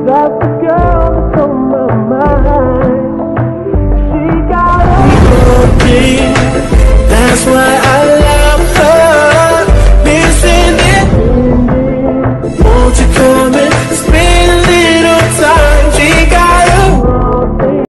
That's the girl that's on my mind. She got me. That's why I love her. Missing it. Won't you come